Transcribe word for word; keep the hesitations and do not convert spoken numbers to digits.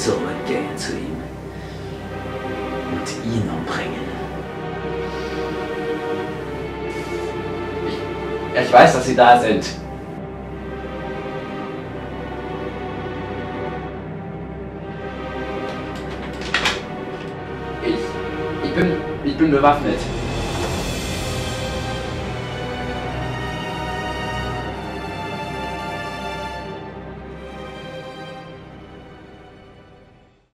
zurückgehen zu ihm und ihn umbringen. Ich, ich weiß, dass Sie da sind. Ich, ich bin, ich bin bewaffnet.